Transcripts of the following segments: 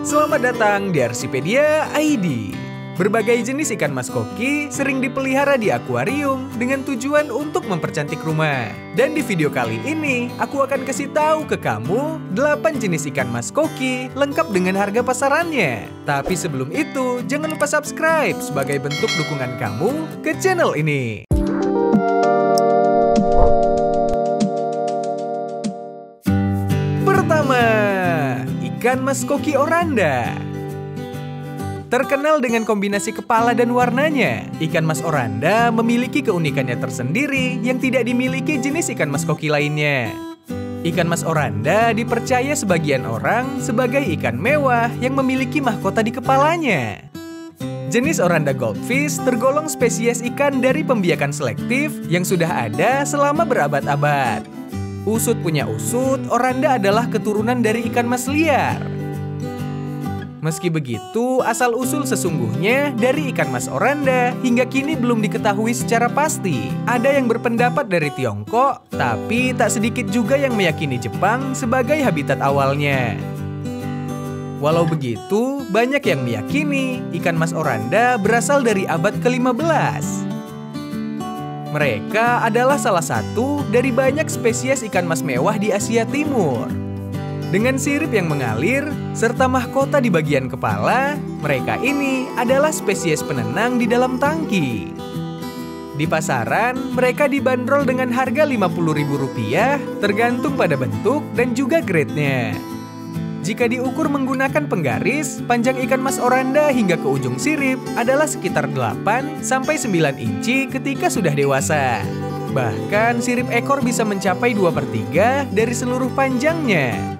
Selamat datang di Arsipedia ID. Berbagai jenis ikan mas koki sering dipelihara di akuarium dengan tujuan untuk mempercantik rumah. Dan di video kali ini, aku akan kasih tahu ke kamu 8 jenis ikan mas koki lengkap dengan harga pasarannya. Tapi sebelum itu, jangan lupa subscribe sebagai bentuk dukungan kamu ke channel ini. Pertama, ikan mas koki oranda. Terkenal dengan kombinasi kepala dan warnanya, ikan mas oranda memiliki keunikannya tersendiri yang tidak dimiliki jenis ikan mas koki lainnya. Ikan mas oranda dipercaya sebagian orang sebagai ikan mewah yang memiliki mahkota di kepalanya. Jenis oranda goldfish tergolong spesies ikan dari pembiakan selektif yang sudah ada selama berabad-abad. Usut punya usut, oranda adalah keturunan dari ikan mas liar. Meski begitu, asal-usul sesungguhnya dari ikan mas oranda hingga kini belum diketahui secara pasti. Ada yang berpendapat dari Tiongkok, tapi tak sedikit juga yang meyakini Jepang sebagai habitat awalnya. Walau begitu, banyak yang meyakini ikan mas oranda berasal dari abad ke-15. Mereka adalah salah satu dari banyak spesies ikan mas mewah di Asia Timur. Dengan sirip yang mengalir, serta mahkota di bagian kepala, mereka ini adalah spesies penenang di dalam tangki. Di pasaran, mereka dibanderol dengan harga Rp50.000 tergantung pada bentuk dan juga grade-nya. Jika diukur menggunakan penggaris, panjang ikan mas oranda hingga ke ujung sirip adalah sekitar 8-9 inci ketika sudah dewasa. Bahkan sirip ekor bisa mencapai 2/3 dari seluruh panjangnya.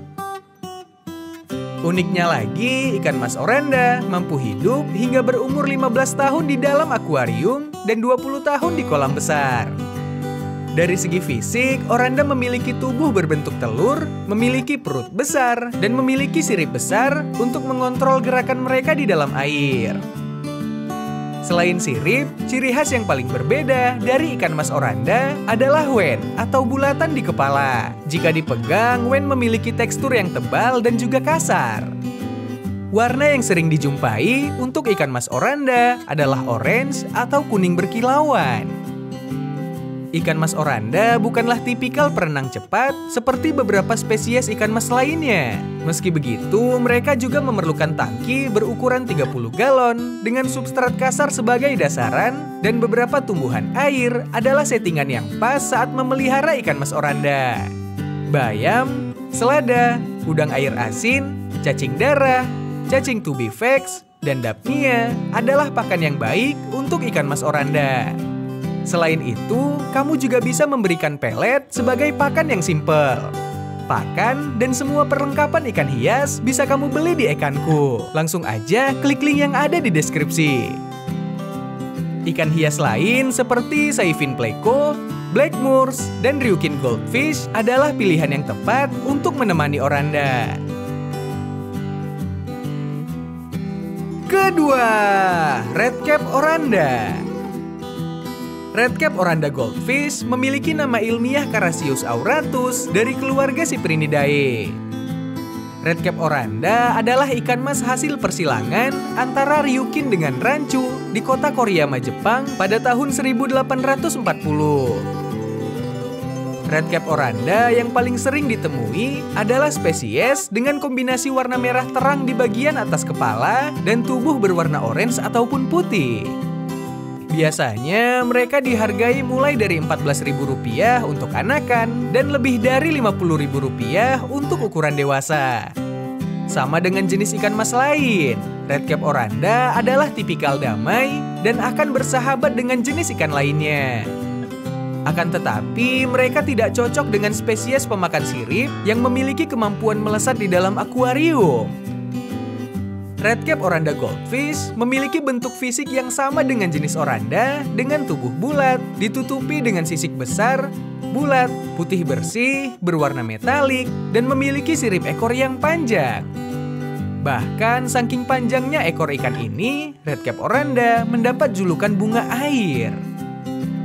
Uniknya lagi, ikan mas oranda mampu hidup hingga berumur 15 tahun di dalam akuarium dan 20 tahun di kolam besar. Dari segi fisik, oranda memiliki tubuh berbentuk telur, memiliki perut besar, dan memiliki sirip besar untuk mengontrol gerakan mereka di dalam air. Selain sirip, ciri khas yang paling berbeda dari ikan mas oranda adalah wen atau bulatan di kepala. Jika dipegang, wen memiliki tekstur yang tebal dan juga kasar. Warna yang sering dijumpai untuk ikan mas oranda adalah orange atau kuning berkilauan. Ikan mas oranda bukanlah tipikal perenang cepat seperti beberapa spesies ikan mas lainnya. Meski begitu, mereka juga memerlukan tangki berukuran 30 galon dengan substrat kasar sebagai dasaran dan beberapa tumbuhan air adalah settingan yang pas saat memelihara ikan mas oranda. Bayam, selada, udang air asin, cacing darah, cacing tubifex, dan dapnia adalah pakan yang baik untuk ikan mas oranda. Selain itu, kamu juga bisa memberikan pelet sebagai pakan yang simpel. Pakan dan semua perlengkapan ikan hias bisa kamu beli di Ekanku. Langsung aja klik link yang ada di deskripsi. Ikan hias lain seperti Saifin pleco, Blackmoors, dan Ryukin goldfish adalah pilihan yang tepat untuk menemani oranda. Kedua, redcap oranda. Redcap oranda goldfish memiliki nama ilmiah Carassius auratus dari keluarga Cyprinidae. Redcap oranda adalah ikan mas hasil persilangan antara Ryukin dengan Ranchu di kota Koriyama, Jepang pada tahun 1840. Redcap oranda yang paling sering ditemui adalah spesies dengan kombinasi warna merah terang di bagian atas kepala dan tubuh berwarna orange ataupun putih. Biasanya mereka dihargai mulai dari Rp14.000 untuk anakan dan lebih dari Rp50.000 untuk ukuran dewasa. Sama dengan jenis ikan mas lain, redcap oranda adalah tipikal damai dan akan bersahabat dengan jenis ikan lainnya. Akan tetapi, mereka tidak cocok dengan spesies pemakan sirip yang memiliki kemampuan melesat di dalam akuarium. Redcap oranda goldfish memiliki bentuk fisik yang sama dengan jenis oranda dengan tubuh bulat, ditutupi dengan sisik besar, bulat, putih bersih, berwarna metalik, dan memiliki sirip ekor yang panjang. Bahkan saking panjangnya ekor ikan ini, redcap oranda mendapat julukan bunga air.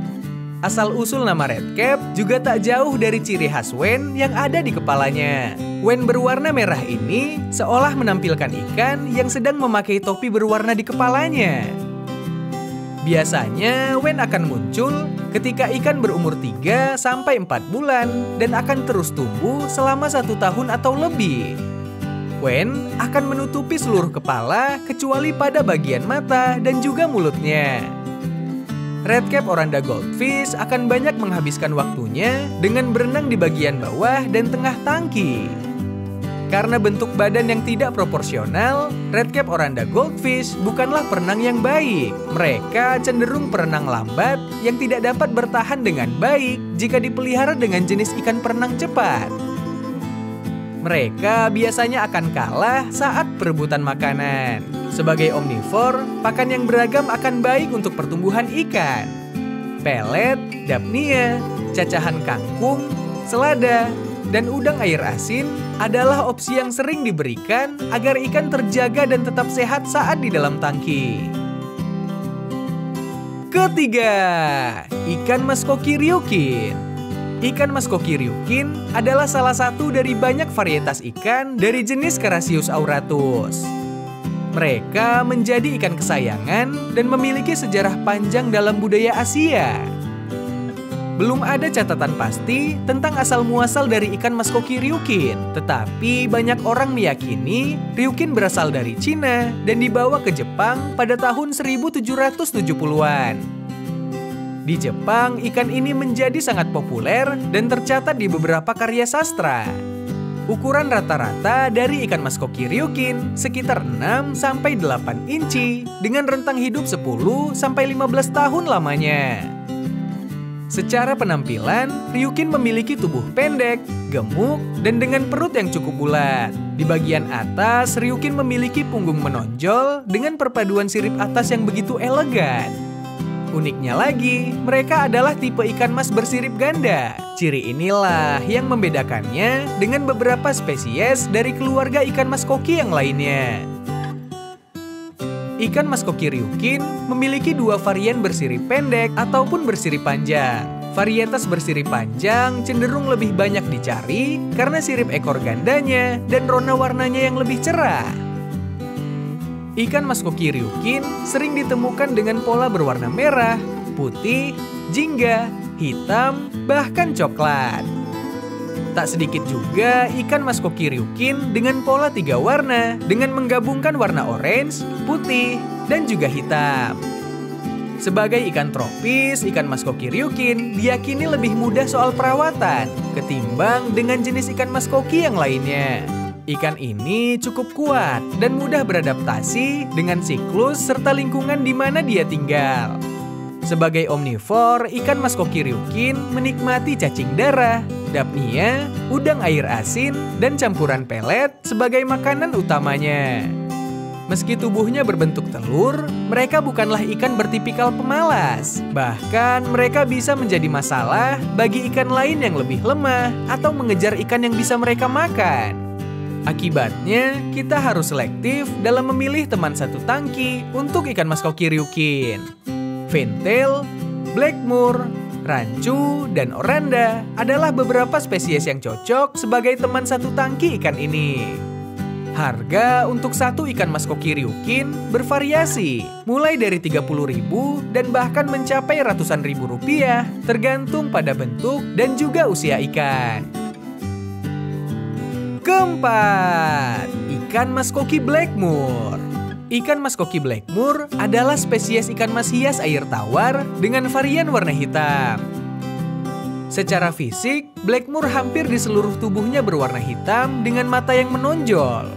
Asal-usul nama redcap juga tak jauh dari ciri khas wen yang ada di kepalanya. Wen berwarna merah ini seolah menampilkan ikan yang sedang memakai topi berwarna di kepalanya. Biasanya wen akan muncul ketika ikan berumur 3 sampai 4 bulan dan akan terus tumbuh selama 1 tahun atau lebih. Wen akan menutupi seluruh kepala kecuali pada bagian mata dan juga mulutnya. Redcap oranda goldfish akan banyak menghabiskan waktunya dengan berenang di bagian bawah dan tengah tangki. Karena bentuk badan yang tidak proporsional, redcap oranda goldfish bukanlah perenang yang baik. Mereka cenderung perenang lambat yang tidak dapat bertahan dengan baik jika dipelihara dengan jenis ikan perenang cepat. Mereka biasanya akan kalah saat perebutan makanan. Sebagai omnivor, pakan yang beragam akan baik untuk pertumbuhan ikan. Pelet, dapnia, cacahan kangkung, selada, dan udang air asin adalah opsi yang sering diberikan agar ikan terjaga dan tetap sehat saat di dalam tangki. Ketiga, ikan maskoki ryukin. Ikan maskoki ryukin adalah salah satu dari banyak varietas ikan dari jenis Carassius auratus. Mereka menjadi ikan kesayangan dan memiliki sejarah panjang dalam budaya Asia. Belum ada catatan pasti tentang asal-muasal dari ikan maskoki ryukin, tetapi banyak orang meyakini ryukin berasal dari Cina dan dibawa ke Jepang pada tahun 1770-an. Di Jepang, ikan ini menjadi sangat populer dan tercatat di beberapa karya sastra. Ukuran rata-rata dari ikan maskoki ryukin sekitar 6-8 inci dengan rentang hidup 10-15 tahun lamanya. Secara penampilan, ryukin memiliki tubuh pendek, gemuk, dan dengan perut yang cukup bulat. Di bagian atas, ryukin memiliki punggung menonjol dengan perpaduan sirip atas yang begitu elegan. Uniknya lagi, mereka adalah tipe ikan mas bersirip ganda. Ciri inilah yang membedakannya dengan beberapa spesies dari keluarga ikan maskoki yang lainnya. Ikan maskoki ryukin memiliki 2 varian bersirip pendek ataupun bersirip panjang. Varietas bersirip panjang cenderung lebih banyak dicari karena sirip ekor gandanya dan rona warnanya yang lebih cerah. Ikan maskoki ryukin sering ditemukan dengan pola berwarna merah, putih, jingga, hitam, bahkan coklat. Tak sedikit juga ikan maskoki ryukin dengan pola 3 warna dengan menggabungkan warna orange, putih, dan juga hitam. Sebagai ikan tropis, ikan maskoki ryukin diyakini lebih mudah soal perawatan ketimbang dengan jenis ikan maskoki yang lainnya. Ikan ini cukup kuat dan mudah beradaptasi dengan siklus serta lingkungan di mana dia tinggal. Sebagai omnivor, ikan maskoki ryukin menikmati cacing darah, dapnia, udang air asin, dan campuran pelet sebagai makanan utamanya. Meski tubuhnya berbentuk telur, mereka bukanlah ikan bertipikal pemalas. Bahkan mereka bisa menjadi masalah bagi ikan lain yang lebih lemah atau mengejar ikan yang bisa mereka makan. Akibatnya, kita harus selektif dalam memilih teman satu tangki untuk ikan maskoki ryukin. Fintail, blackmore, rancu, dan oranda adalah beberapa spesies yang cocok sebagai teman satu tangki ikan ini. Harga untuk satu ikan maskoki ryukin bervariasi, mulai dari 30.000 dan bahkan mencapai ratusan ribu rupiah, tergantung pada bentuk dan juga usia ikan. Keempat, ikan maskoki blackmore. Ikan maskoki blackmore adalah spesies ikan mas hias air tawar dengan varian warna hitam. Secara fisik, blackmore hampir di seluruh tubuhnya berwarna hitam dengan mata yang menonjol.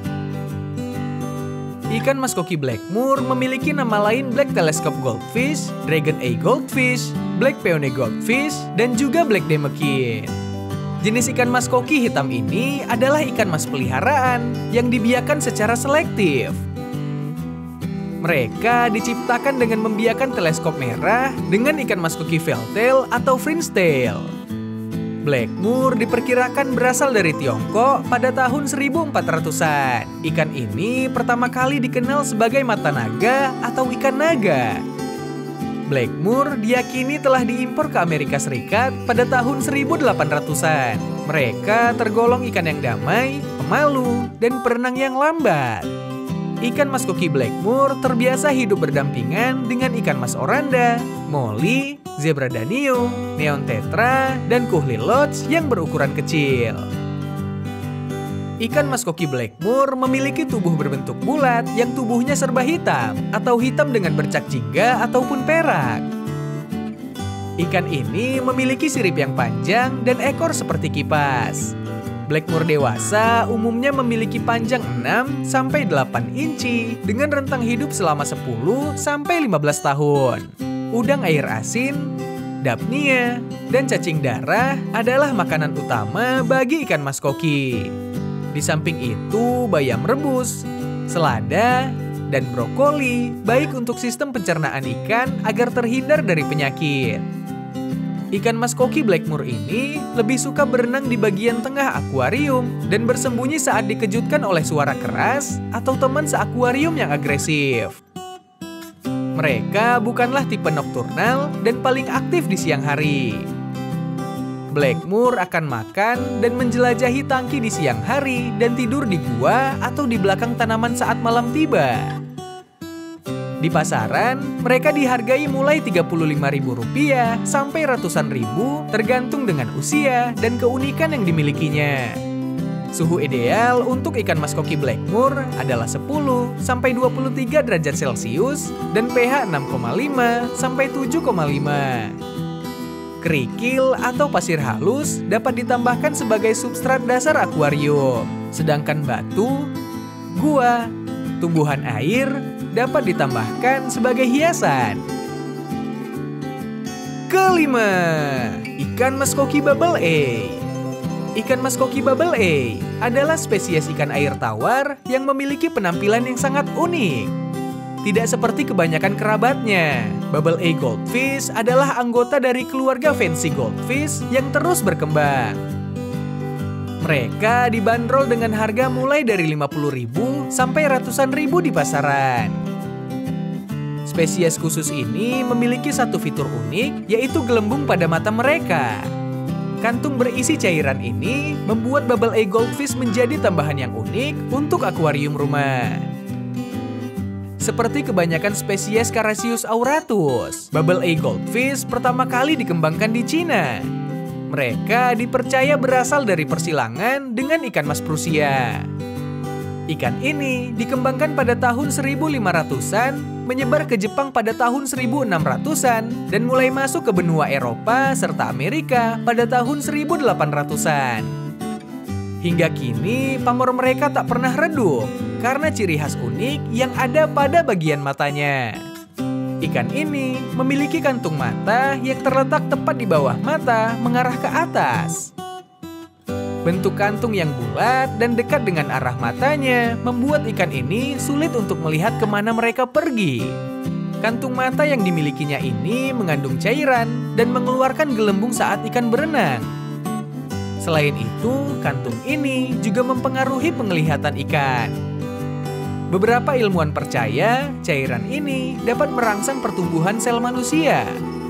Ikan maskoki blackmore memiliki nama lain black telescope goldfish, dragon eye goldfish, black peony goldfish, dan juga black demekin. Jenis ikan maskoki hitam ini adalah ikan mas peliharaan yang dibiarkan secara selektif. Mereka diciptakan dengan membiarkan teleskop merah dengan ikan maskoki veiltail atau fringetail. Blackmore diperkirakan berasal dari Tiongkok pada tahun 1400-an. Ikan ini pertama kali dikenal sebagai mata naga atau ikan naga. Blackmore diyakini telah diimpor ke Amerika Serikat pada tahun 1800-an. Mereka tergolong ikan yang damai, pemalu, dan perenang yang lambat. Ikan mas koki Blackmoor terbiasa hidup berdampingan dengan ikan mas oranda, molly, zebra danio, neon tetra, dan kuhli lodge yang berukuran kecil. Ikan mas koki Blackmoor memiliki tubuh berbentuk bulat yang tubuhnya serba hitam atau hitam dengan bercak jingga ataupun perak. Ikan ini memiliki sirip yang panjang dan ekor seperti kipas. Blackmoor dewasa umumnya memiliki panjang 6-8 inci dengan rentang hidup selama 10-15 tahun. Udang air asin, dapnia, dan cacing darah adalah makanan utama bagi ikan mas koki. Di samping itu, bayam rebus, selada, dan brokoli baik untuk sistem pencernaan ikan agar terhindar dari penyakit. Ikan mas koki Blackmoor ini lebih suka berenang di bagian tengah akuarium dan bersembunyi saat dikejutkan oleh suara keras atau teman seakuarium yang agresif. Mereka bukanlah tipe nokturnal dan paling aktif di siang hari. Blackmoor akan makan dan menjelajahi tangki di siang hari dan tidur di gua atau di belakang tanaman saat malam tiba. Di pasaran, mereka dihargai mulai Rp35.000 sampai ratusan ribu tergantung dengan usia dan keunikan yang dimilikinya. Suhu ideal untuk ikan mas koki Blackmoor adalah 10-23 derajat Celcius dan pH 6,5 sampai 7,5. Kerikil atau pasir halus dapat ditambahkan sebagai substrat dasar akuarium, sedangkan batu, gua, tumbuhan air dapat ditambahkan sebagai hiasan. Kelima, ikan mas koki Bubble A. Ikan mas koki Bubble A adalah spesies ikan air tawar yang memiliki penampilan yang sangat unik. Tidak seperti kebanyakan kerabatnya, Bubble A Goldfish adalah anggota dari keluarga Fancy Goldfish yang terus berkembang. Mereka dibanderol dengan harga mulai dari Rp50.000 sampai ratusan ribu di pasaran. Spesies khusus ini memiliki satu fitur unik, yaitu gelembung pada mata mereka. Kantung berisi cairan ini membuat Bubble A Goldfish menjadi tambahan yang unik untuk akuarium rumah. Seperti kebanyakan spesies Carassius auratus, Bubble A Goldfish pertama kali dikembangkan di Cina. Mereka dipercaya berasal dari persilangan dengan ikan mas Prusia. Ikan ini dikembangkan pada tahun 1500-an, menyebar ke Jepang pada tahun 1600-an, dan mulai masuk ke benua Eropa serta Amerika pada tahun 1800-an. Hingga kini, pamor mereka tak pernah redup karena ciri khas unik yang ada pada bagian matanya. Ikan ini memiliki kantung mata yang terletak tepat di bawah mata mengarah ke atas. Bentuk kantung yang bulat dan dekat dengan arah matanya membuat ikan ini sulit untuk melihat kemana mereka pergi. Kantung mata yang dimilikinya ini mengandung cairan dan mengeluarkan gelembung saat ikan berenang. Selain itu, kantung ini juga mempengaruhi penglihatan ikan. Beberapa ilmuwan percaya cairan ini dapat merangsang pertumbuhan sel manusia.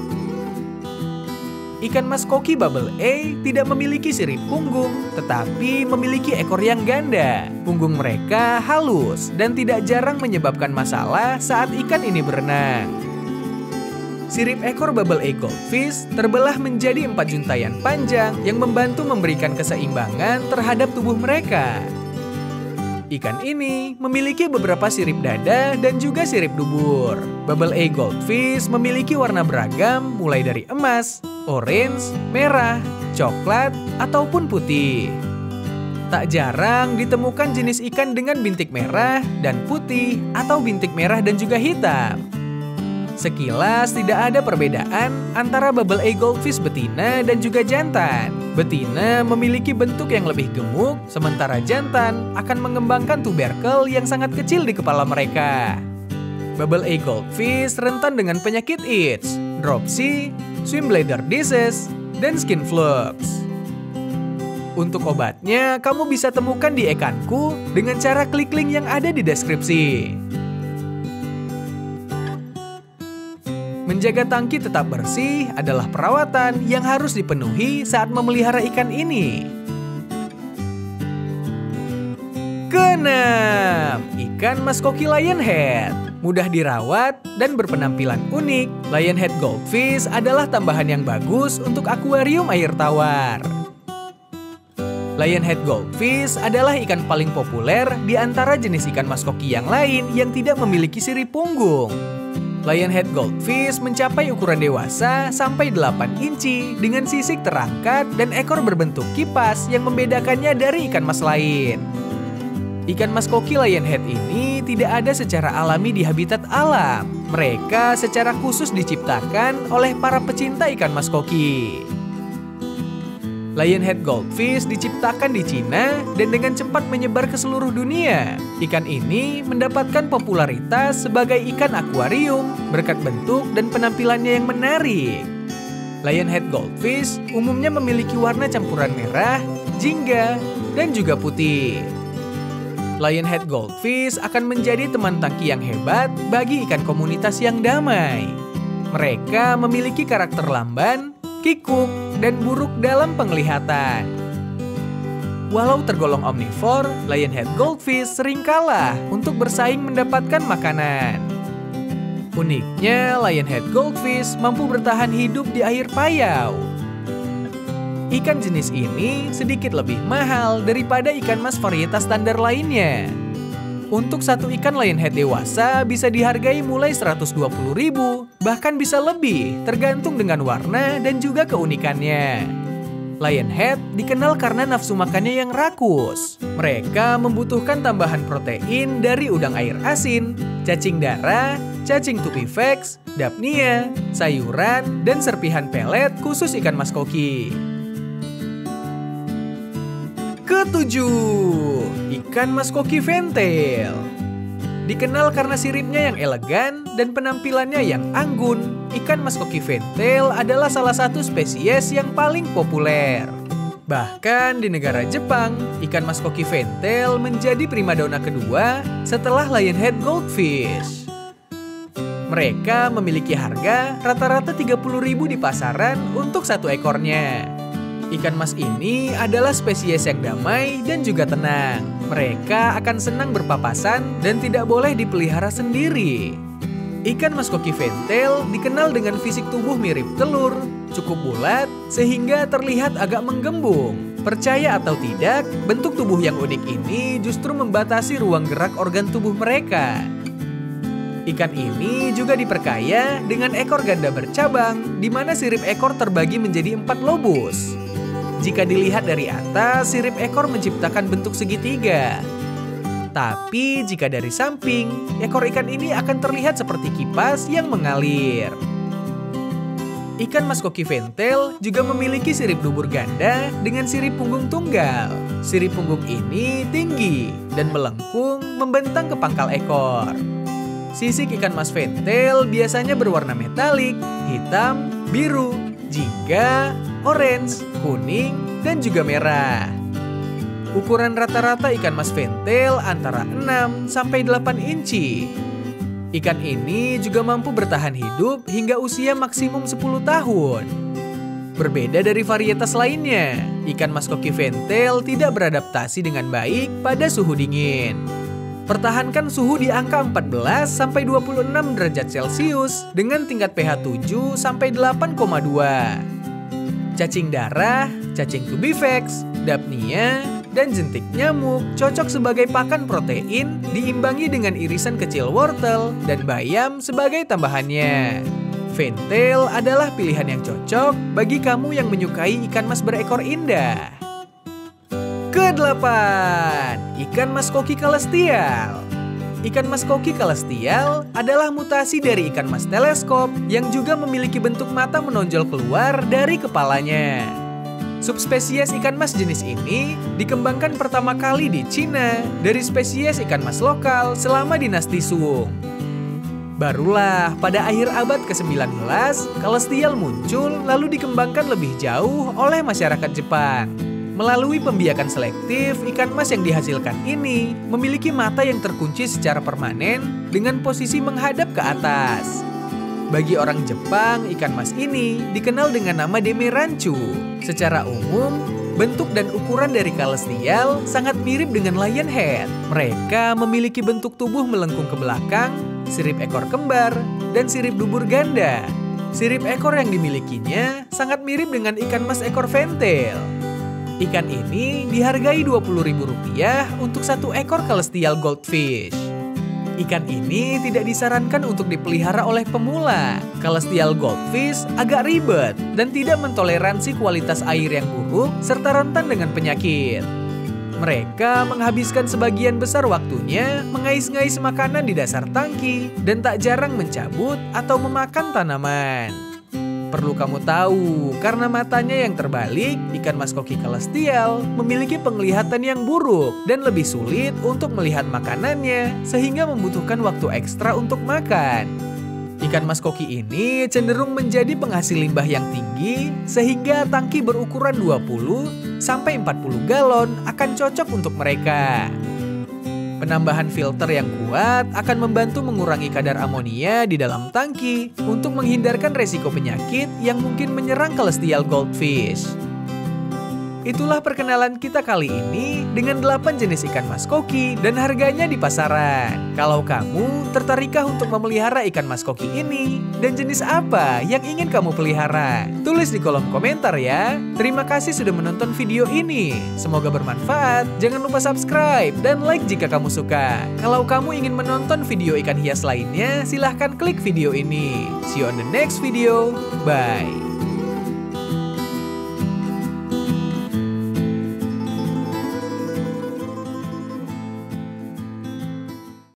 Ikan mas koki Bubble A tidak memiliki sirip punggung, tetapi memiliki ekor yang ganda. Punggung mereka halus dan tidak jarang menyebabkan masalah saat ikan ini berenang. Sirip ekor Bubble A Goldfish terbelah menjadi 4 juntayan panjang yang membantu memberikan keseimbangan terhadap tubuh mereka. Ikan ini memiliki beberapa sirip dada dan juga sirip dubur. Bubble A Goldfish memiliki warna beragam mulai dari emas, orange, merah, coklat, ataupun putih. Tak jarang ditemukan jenis ikan dengan bintik merah dan putih atau bintik merah dan juga hitam. Sekilas tidak ada perbedaan antara Bubble A Goldfish betina dan juga jantan. Betina memiliki bentuk yang lebih gemuk, sementara jantan akan mengembangkan tuberkel yang sangat kecil di kepala mereka. Bubble A Goldfish rentan dengan penyakit AIDS, dropsy, swim bladder disease, dan skin flux. Untuk obatnya, kamu bisa temukan di ikanku dengan cara klik link yang ada di deskripsi. Menjaga tangki tetap bersih adalah perawatan yang harus dipenuhi saat memelihara ikan ini. Keenam, ikan mas koki lionhead. Mudah dirawat dan berpenampilan unik, lionhead goldfish adalah tambahan yang bagus untuk akuarium air tawar. Lionhead goldfish adalah ikan paling populer di antara jenis ikan mas koki yang lain yang tidak memiliki sirip punggung. Lionhead goldfish mencapai ukuran dewasa sampai 8 inci dengan sisik terangkat dan ekor berbentuk kipas yang membedakannya dari ikan mas lain. Ikan mas koki lionhead ini tidak ada secara alami di habitat alam. Mereka secara khusus diciptakan oleh para pecinta ikan mas koki. Lionhead goldfish diciptakan di Cina dan dengan cepat menyebar ke seluruh dunia. Ikan ini mendapatkan popularitas sebagai ikan akuarium berkat bentuk dan penampilannya yang menarik. Lionhead goldfish umumnya memiliki warna campuran merah, jingga, dan juga putih. Lionhead goldfish akan menjadi teman tangki yang hebat bagi ikan komunitas yang damai. Mereka memiliki karakter lamban, kikuk, dan buruk dalam penglihatan. Walau tergolong omnivor, lionhead goldfish sering kalah untuk bersaing mendapatkan makanan. Uniknya, lionhead goldfish mampu bertahan hidup di air payau. Ikan jenis ini sedikit lebih mahal daripada ikan mas varietas standar lainnya. Untuk satu ikan lionhead dewasa bisa dihargai mulai 120.000, bahkan bisa lebih tergantung dengan warna dan juga keunikannya. Lionhead dikenal karena nafsu makannya yang rakus. Mereka membutuhkan tambahan protein dari udang air asin, cacing darah, cacing tupifex, dapnia, sayuran, dan serpihan pelet khusus ikan mas koki. Ketujuh, ikan mas koki fantail. Dikenal karena siripnya yang elegan dan penampilannya yang anggun, ikan mas koki fantail adalah salah satu spesies yang paling populer. Bahkan di negara Jepang, ikan mas koki fantail menjadi primadona kedua setelah lionhead goldfish. Mereka memiliki harga rata-rata 30.000 di pasaran untuk satu ekornya. Ikan mas ini adalah spesies yang damai dan juga tenang. Mereka akan senang berpapasan dan tidak boleh dipelihara sendiri. Ikan mas koki fantail dikenal dengan fisik tubuh mirip telur, cukup bulat, sehingga terlihat agak menggembung. Percaya atau tidak, bentuk tubuh yang unik ini justru membatasi ruang gerak organ tubuh mereka. Ikan ini juga diperkaya dengan ekor ganda bercabang, di mana sirip ekor terbagi menjadi 4 lobus. Jika dilihat dari atas, sirip ekor menciptakan bentuk segitiga. Tapi jika dari samping, ekor ikan ini akan terlihat seperti kipas yang mengalir. Ikan mas koki fantail juga memiliki sirip dubur ganda dengan sirip punggung tunggal. Sirip punggung ini tinggi dan melengkung membentang ke pangkal ekor. Sisik ikan mas fantail biasanya berwarna metalik, hitam, biru, jingga, orange, kuning, dan juga merah. Ukuran rata-rata ikan mas fantail antara 6 sampai 8 inci. Ikan ini juga mampu bertahan hidup hingga usia maksimum 10 tahun. Berbeda dari varietas lainnya, ikan mas koki fantail tidak beradaptasi dengan baik pada suhu dingin. Pertahankan suhu di angka 14 sampai 26 derajat Celcius dengan tingkat pH 7 sampai 8,2. Cacing darah, cacing tubifex, dapnia, dan jentik nyamuk cocok sebagai pakan protein diimbangi dengan irisan kecil wortel dan bayam sebagai tambahannya. Fantail adalah pilihan yang cocok bagi kamu yang menyukai ikan mas berekor indah. Kedelapan, ikan mas koki celestial. Ikan mas koki celestial adalah mutasi dari ikan mas teleskop yang juga memiliki bentuk mata menonjol keluar dari kepalanya. Subspesies ikan mas jenis ini dikembangkan pertama kali di Cina dari spesies ikan mas lokal selama dinasti Sung. Barulah pada akhir abad ke-19, celestial muncul lalu dikembangkan lebih jauh oleh masyarakat Jepang. Melalui pembiakan selektif, ikan mas yang dihasilkan ini memiliki mata yang terkunci secara permanen dengan posisi menghadap ke atas. Bagi orang Jepang, ikan mas ini dikenal dengan nama Demeranchu. Secara umum, Bentuk dan ukuran dari celestial sangat mirip dengan lionhead. Mereka memiliki bentuk tubuh melengkung ke belakang, sirip ekor kembar, dan sirip dubur ganda. Sirip ekor yang dimilikinya sangat mirip dengan ikan mas ekor ventil. Ikan ini dihargai Rp20.000 untuk satu ekor celestial goldfish. Ikan ini tidak disarankan untuk dipelihara oleh pemula. Celestial goldfish agak ribet dan tidak mentoleransi kualitas air yang buruk serta rentan dengan penyakit. Mereka menghabiskan sebagian besar waktunya mengais-ngais makanan di dasar tangki dan tak jarang mencabut atau memakan tanaman. Perlu kamu tahu, karena matanya yang terbalik, ikan mas koki celestial memiliki penglihatan yang buruk dan lebih sulit untuk melihat makanannya sehingga membutuhkan waktu ekstra untuk makan. Ikan mas koki ini cenderung menjadi penghasil limbah yang tinggi sehingga tangki berukuran 20-40 galon akan cocok untuk mereka. Penambahan filter yang kuat akan membantu mengurangi kadar amonia di dalam tangki untuk menghindarkan resiko penyakit yang mungkin menyerang celestial goldfish. Itulah perkenalan kita kali ini dengan 8 jenis ikan mas koki dan harganya di pasaran. Kalau kamu tertarikkah untuk memelihara ikan mas koki ini? Dan jenis apa yang ingin kamu pelihara? Tulis di kolom komentar ya. Terima kasih sudah menonton video ini. Semoga bermanfaat. Jangan lupa subscribe dan like jika kamu suka. Kalau kamu ingin menonton video ikan hias lainnya, silahkan klik video ini. See you on the next video. Bye.